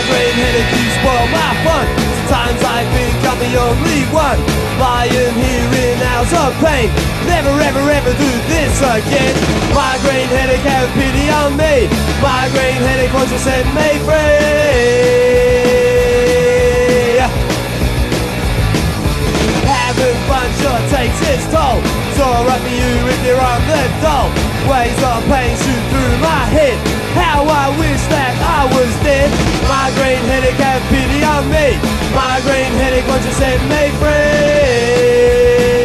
Migraine headache, you spoil my fun. Sometimes I think I'm the only one lying here in hours of pain. Never ever ever do this again. Migraine headache, have pity on me. Migraine headache, won't you set me free? Having fun sure takes its toll. So right for you if you're on the dole. Waves of pain shoot through my head. How I wish that I was dead. Migraine headache, have pity on me. Migraine headache, won't you set me free?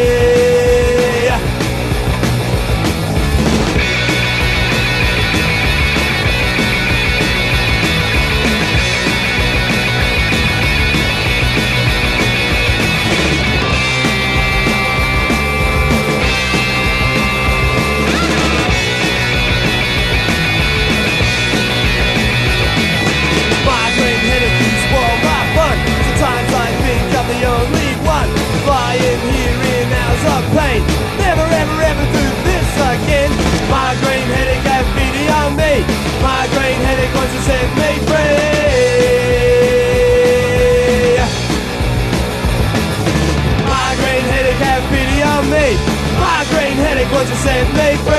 Sometimes I think I'm the only one lying here in hours of pain. Never ever ever do this again. Migraine headache, have pity on me. Migraine headache, won't you set me free? Migraine headache, have pity on me. Migraine headache, won't you set me free?